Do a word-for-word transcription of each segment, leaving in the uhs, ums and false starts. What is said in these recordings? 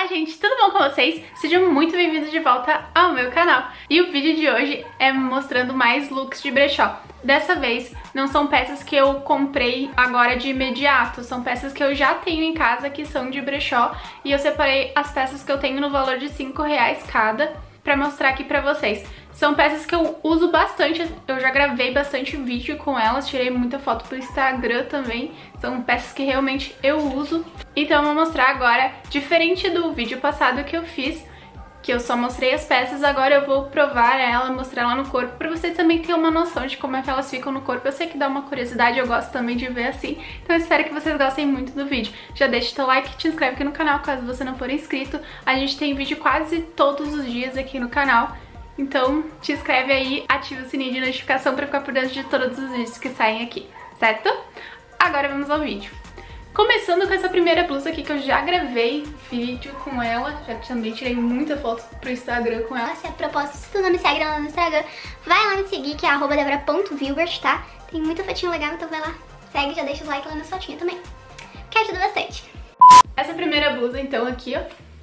Olá gente, tudo bom com vocês? Sejam muito bem-vindos de volta ao meu canal. E o vídeo de hoje é mostrando mais looks de brechó. Dessa vez não são peças que eu comprei agora de imediato, são peças que eu já tenho em casa que são de brechó. E eu separei as peças que eu tenho no valor de cinco reais cada pra mostrar aqui pra vocês. São peças que eu uso bastante, eu já gravei bastante vídeo com elas, tirei muita foto pro Instagram também. São peças que realmente eu uso. Então eu vou mostrar agora, diferente do vídeo passado que eu fiz, que eu só mostrei as peças, agora eu vou provar ela, mostrar ela no corpo, pra vocês também terem uma noção de como é que elas ficam no corpo. Eu sei que dá uma curiosidade, eu gosto também de ver assim, então eu espero que vocês gostem muito do vídeo. Já deixa o teu like, te inscreve aqui no canal caso você não for inscrito. A gente tem vídeo quase todos os dias aqui no canal, então te inscreve aí, ativa o sininho de notificação pra ficar por dentro de todos os vídeos que saem aqui, certo? Agora vamos ao vídeo. Começando com essa primeira blusa aqui que eu já gravei vídeo com ela, já também tirei muita foto pro Instagram com ela. Se a propósito, se tu não me segue lá no Instagram, vai lá me seguir, que é arroba debra ponto vilbert, tá? Tem muita fotinho legal, então vai lá, segue, já deixa o like lá na fotinha também, que ajuda bastante. Essa primeira blusa então aqui, ó,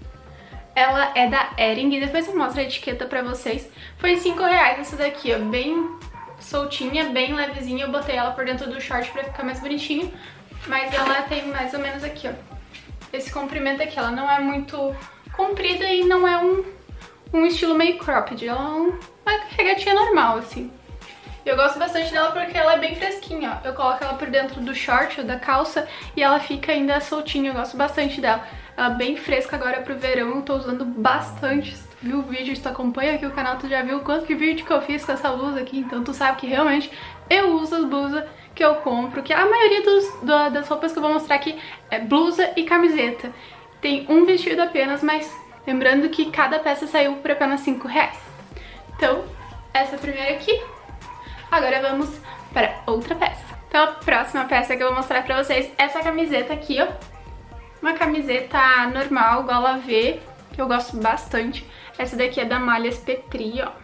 ela é da Hering, e depois eu mostro a etiqueta pra vocês. Foi cinco reais essa daqui, ó, bem soltinha, bem levezinha. Eu botei ela por dentro do short pra ficar mais bonitinho. Mas ela tem mais ou menos aqui, ó, esse comprimento aqui. Ela não é muito comprida e não é um, um estilo meio cropped. Ela é um, uma regatinha normal, assim. Eu gosto bastante dela porque ela é bem fresquinha, ó. Eu coloco ela por dentro do short ou da calça e ela fica ainda soltinha. Eu gosto bastante dela. Ela é bem fresca agora pro verão. Eu tô usando bastante. Se tu viu o vídeo, se tu acompanha aqui o canal, tu já viu o quanto que vídeo que eu fiz com essa blusa aqui. Então tu sabe que realmente eu uso as blusas que eu compro, que a maioria dos, do, das roupas que eu vou mostrar aqui é blusa e camiseta. Tem um vestido apenas, mas lembrando que cada peça saiu por apenas cinco reais. Então, essa primeira aqui. Agora vamos para outra peça. Então a próxima peça que eu vou mostrar pra vocês é essa camiseta aqui, ó. Uma camiseta normal, gola V, que eu gosto bastante. Essa daqui é da Malhas Petri, ó.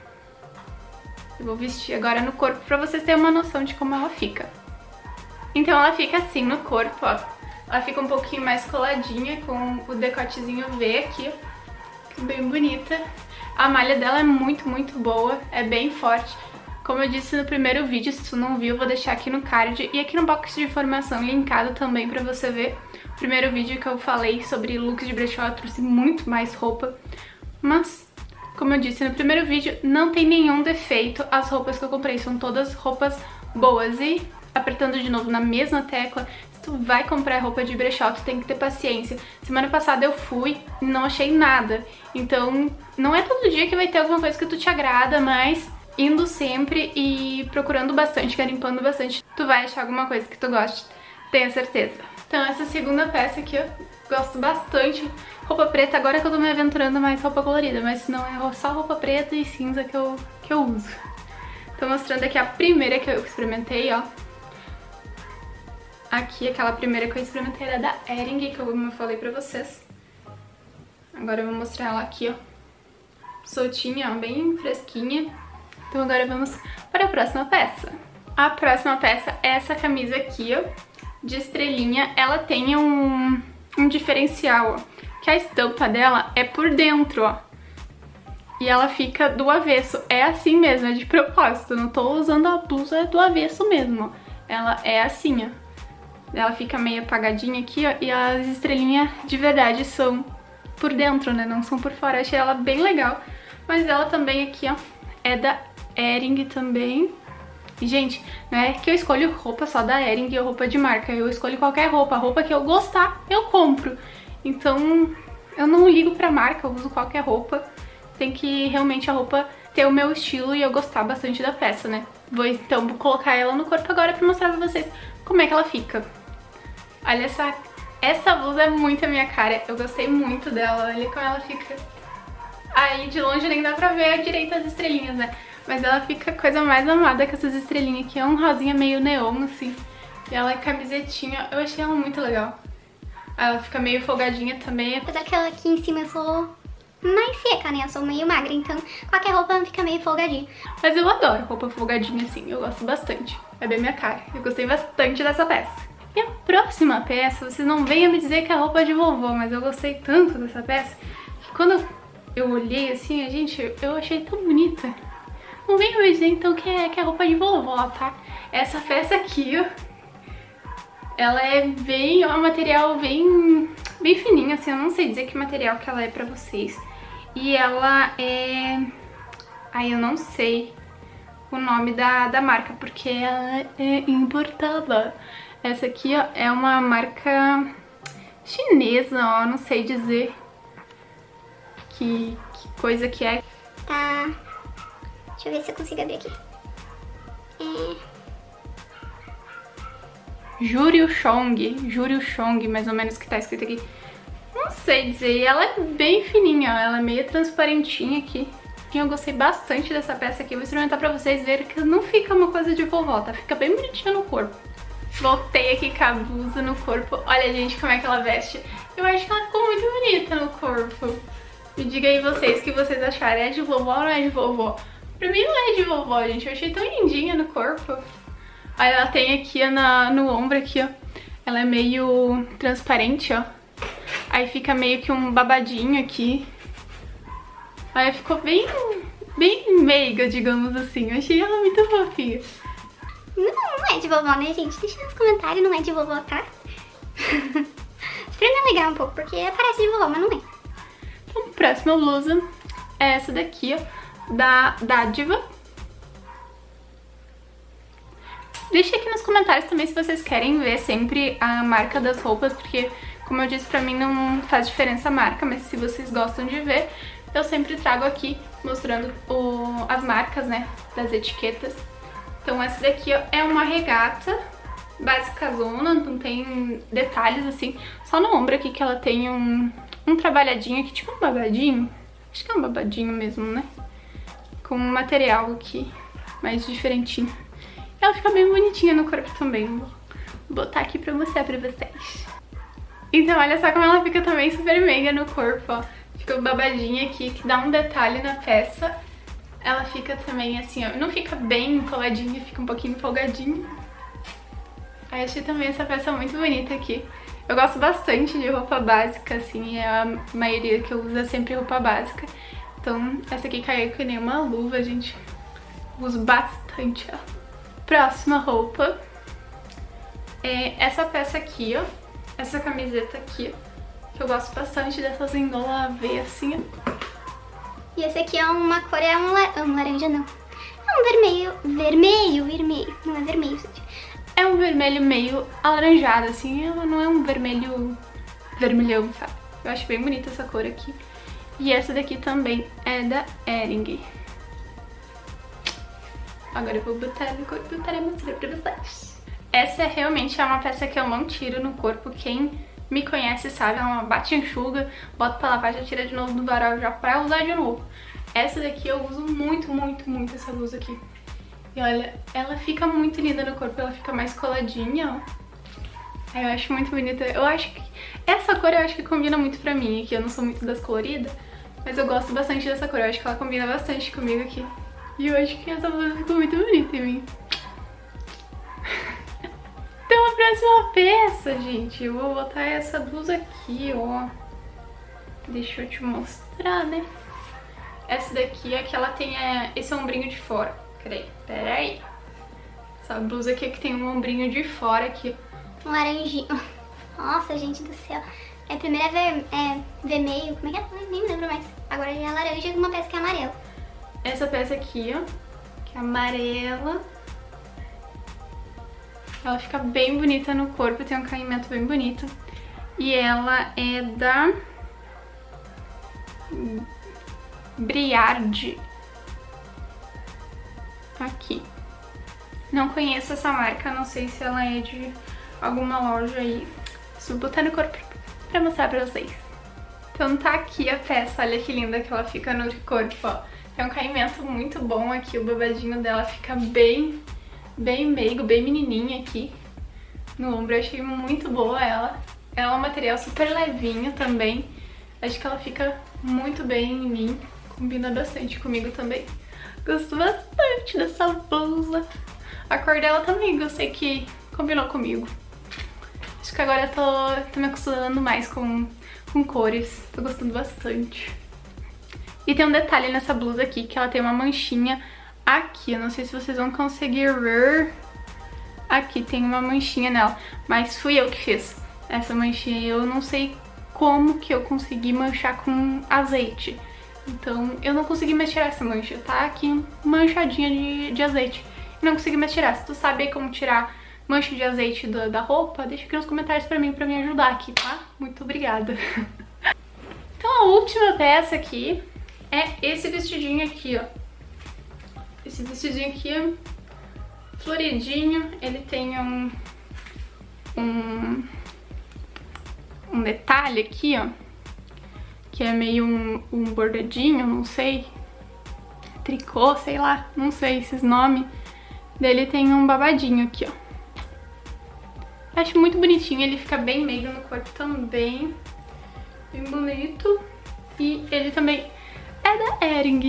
Eu vou vestir agora no corpo pra vocês terem uma noção de como ela fica. Então ela fica assim no corpo, ó. Ela fica um pouquinho mais coladinha, com o decotezinho V aqui, ó. Bem bonita. A malha dela é muito, muito boa, é bem forte. Como eu disse no primeiro vídeo, se tu não viu, eu vou deixar aqui no card e aqui no box de informação linkado também pra você ver. O primeiro vídeo que eu falei sobre looks de brechó, eu trouxe muito mais roupa. Mas, como eu disse no primeiro vídeo, não tem nenhum defeito. As roupas que eu comprei são todas roupas boas. E, apertando de novo na mesma tecla, se tu vai comprar roupa de brechó, tu tem que ter paciência. Semana passada eu fui e não achei nada. Então, não é todo dia que vai ter alguma coisa que tu te agrada, mas indo sempre e procurando bastante, garimpando bastante, tu vai achar alguma coisa que tu goste, tenha certeza. Então essa segunda peça aqui eu gosto bastante. Roupa preta, agora que eu tô me aventurando mais roupa colorida, mas se não é só roupa preta e cinza que eu, que eu uso. Tô mostrando aqui a primeira que eu experimentei, ó. Aqui, aquela primeira que eu experimentei era da Hering, que eu falei pra vocês. Agora eu vou mostrar ela aqui, ó. Soltinha, ó, bem fresquinha. Então agora vamos para a próxima peça. A próxima peça é essa camisa aqui, ó, de estrelinha. Ela tem um, um diferencial, ó, que a estampa dela é por dentro, ó. E ela fica do avesso. É assim mesmo, é de propósito. Eu não tô usando a blusa do avesso mesmo, ó. Ela é assim, ó. Ela fica meio apagadinha aqui, ó. E as estrelinhas de verdade são por dentro, né? Não são por fora. Eu achei ela bem legal. Mas ela também aqui, ó, é da Hering também. E, gente, não é que eu escolho roupa só da Hering ou roupa de marca. Eu escolho qualquer roupa. A roupa que eu gostar, eu compro. Então, eu não ligo pra marca, eu uso qualquer roupa. Tem que realmente a roupa ter o meu estilo e eu gostar bastante da peça, né? Vou então colocar ela no corpo agora pra mostrar pra vocês como é que ela fica. Olha essa... Essa blusa é muito a minha cara. Eu gostei muito dela. Olha como ela fica. Aí de longe nem dá pra ver direito as estrelinhas, né? Mas ela fica a coisa mais amada com essas estrelinhas aqui. É um rosinha meio neon, assim. E ela é camisetinha. Eu achei ela muito legal. Ela fica meio folgadinha também. Apesar que ela aqui em cima eu sou mais seca, né? Eu sou meio magra, então qualquer roupa fica meio folgadinha. Mas eu adoro roupa folgadinha assim. Eu gosto bastante. É bem minha cara. Eu gostei bastante dessa peça. E a próxima peça, vocês não venham me dizer que é roupa de vovó, mas eu gostei tanto dessa peça que quando eu olhei assim, gente, eu achei tão bonita. Não venham me dizer então que é, que é roupa de vovó, tá? Essa peça aqui, ó, ela é bem, é um material bem, bem fininho, assim, eu não sei dizer que material que ela é pra vocês. E ela é... Ai, eu não sei o nome da, da marca, porque ela é importada. Essa aqui, ó, é uma marca chinesa, ó, não sei dizer que, que coisa que é. Tá, deixa eu ver se eu consigo abrir aqui. É... Juriushong, Juriushong, mais ou menos que tá escrito aqui. Não sei dizer, ela é bem fininha, ó, ela é meio transparentinha aqui. Eu gostei bastante dessa peça aqui, vou experimentar pra vocês verem que não fica uma coisa de vovó, tá? Fica bem bonitinha no corpo. Voltei aqui com a blusa no corpo. Olha, gente, como é que ela veste. Eu acho que ela ficou muito bonita no corpo. Me diga aí vocês o que vocês acharam. É de vovó ou não é de vovó? Pra mim não é de vovó, gente. Eu achei tão lindinha no corpo. Aí ela tem aqui ó, na, no ombro aqui, ó. Ela é meio transparente, ó. Aí fica meio que um babadinho aqui. Aí ficou bem, bem meiga, digamos assim. Eu achei ela muito fofinha. Não, não é de vovó, né, gente? Deixa nos comentários, não é de vovó, tá? Pra me alegrar um pouco, porque parece de vovó, mas não é. Então, próxima blusa é essa daqui, ó, da Dádiva. Deixa aqui nos comentários também se vocês querem ver sempre a marca das roupas, porque, como eu disse, pra mim não faz diferença a marca, mas se vocês gostam de ver, eu sempre trago aqui mostrando o, as marcas, né, das etiquetas. Então essa daqui ó, é uma regata básica zona, não tem detalhes assim, só no ombro aqui que ela tem um, um trabalhadinho aqui, tipo um babadinho, acho que é um babadinho mesmo, né? Com um material aqui mais diferentinho. Ela fica bem bonitinha no corpo também, vou botar aqui pra mostrar pra vocês. Então olha só como ela fica também super meiga no corpo, ó. Fica o babadinho aqui que dá um detalhe na peça. Ela fica também assim, ó, não fica bem coladinha, fica um pouquinho folgadinho. Aí achei também essa peça muito bonita aqui. Eu gosto bastante de roupa básica, assim, a maioria que eu uso é sempre roupa básica. Então essa aqui caiu que nem uma luva, gente. Uso bastante, ó. Próxima roupa é essa peça aqui, ó. Essa camiseta aqui, ó. Que eu gosto bastante dessas engola V assim, ó. E esse aqui é uma cor, é um, la um laranja não. É um vermelho, vermelho, vermelho. Não é vermelho, gente. É um vermelho meio alaranjado, assim. Não é um vermelho vermelhão, sabe? Eu acho bem bonita essa cor aqui. E essa daqui também é da Hering. Agora eu vou botar no corpo para mostrar pra vocês. Essa é realmente é uma peça que eu não tiro no corpo. Quem me conhece sabe, é uma bate enxuga, bota pra lavar, já tira de novo do varal já pra usar de novo. Essa daqui eu uso muito, muito, muito essa blusa aqui. E olha, ela fica muito linda no corpo, ela fica mais coladinha, ó. Eu acho muito bonita. Eu acho que essa cor eu acho que combina muito pra mim aqui. Eu não sou muito das coloridas, mas eu gosto bastante dessa cor. Eu acho que ela combina bastante comigo aqui. E eu acho que essa blusa ficou muito bonita em mim. Então a próxima peça, gente, eu vou botar essa blusa aqui, ó. Deixa eu te mostrar, né? Essa daqui é que ela tem é, esse ombrinho de fora. Peraí, peraí. Essa blusa aqui é que tem um ombrinho de fora aqui. Um laranjinho. Nossa, gente do céu. É, primeiro é, ver, é vermelho, como é que é? Nem me lembro mais. Agora já é laranja e uma peça que é amarela. Essa peça aqui, ó, que é amarela. Ela fica bem bonita no corpo, tem um caimento bem bonito. E ela é da Briard. Aqui. Não conheço essa marca, não sei se ela é de alguma loja aí. Vou botar no corpo pra mostrar pra vocês. Então tá aqui a peça, olha que linda que ela fica no corpo, ó. Tem um caimento muito bom aqui, o babadinho dela fica bem, bem meigo, bem menininha aqui no ombro. Eu achei muito boa ela. Ela é um material super levinho também. Acho que ela fica muito bem em mim, combina bastante comigo também. Gosto bastante dessa blusa. A cor dela também, gostei que combinou comigo. Acho que agora eu tô, tô me acostumando mais com, com cores, tô gostando bastante. E tem um detalhe nessa blusa aqui, que ela tem uma manchinha aqui, eu não sei se vocês vão conseguir ver. Aqui tem uma manchinha nela, mas fui eu que fiz essa manchinha. Eu não sei como que eu consegui manchar com azeite. Então eu não consegui mais tirar essa mancha, tá aqui manchadinha de, de azeite. Eu não consegui mais tirar. Se tu sabe como tirar mancha de azeite da, da roupa, deixa aqui nos comentários pra mim, pra me ajudar aqui, tá? Muito obrigada. Então a última peça aqui é esse vestidinho aqui, ó. Esse vestidinho aqui, ó, floridinho, ele tem um, um, um detalhe aqui, ó, que é meio um, um bordadinho, não sei, tricô, sei lá, não sei esses nomes. Dele tem um babadinho aqui, ó. Acho muito bonitinho, ele fica bem meio no corpo também, bem bonito. E ele também é da Hering.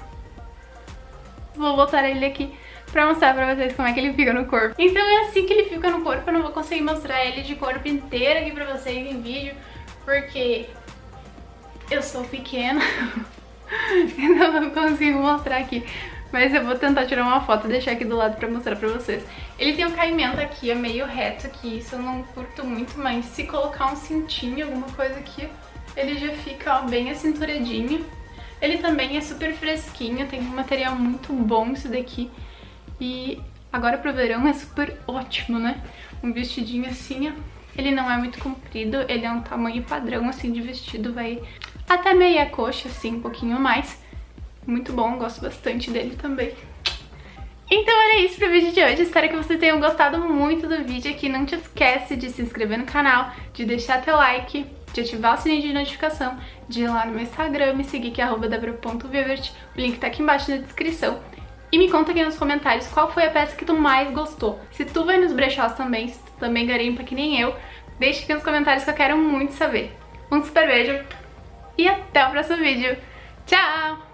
Vou botar ele aqui pra mostrar pra vocês como é que ele fica no corpo. Então é assim que ele fica no corpo. Eu não vou conseguir mostrar ele de corpo inteiro aqui pra vocês em vídeo, porque eu sou pequena. Então eu não consigo mostrar aqui. Mas eu vou tentar tirar uma foto e deixar aqui do lado pra mostrar pra vocês. Ele tem um caimento aqui, é meio reto aqui. Isso eu não curto muito, mas se colocar um cintinho, alguma coisa aqui, ele já fica, ó, bem acinturadinho. Ele também é super fresquinho, tem um material muito bom esse daqui. E agora pro verão é super ótimo, né? Um vestidinho assim, ó. Ele não é muito comprido, ele é um tamanho padrão, assim, de vestido. Vai até meia coxa, assim, um pouquinho mais. Muito bom, gosto bastante dele também. Então era isso pro vídeo de hoje. Espero que vocês tenham gostado muito do vídeo aqui. Não te esquece de se inscrever no canal, de deixar teu like, de ativar o sininho de notificação, de ir lá no meu Instagram, me seguir, que é arroba debra ponto vilbert. O link tá aqui embaixo na descrição. E me conta aqui nos comentários qual foi a peça que tu mais gostou. Se tu vai nos brechós também, se tu também garimpa que nem eu, deixa aqui nos comentários que eu quero muito saber. Um super beijo e até o próximo vídeo. Tchau!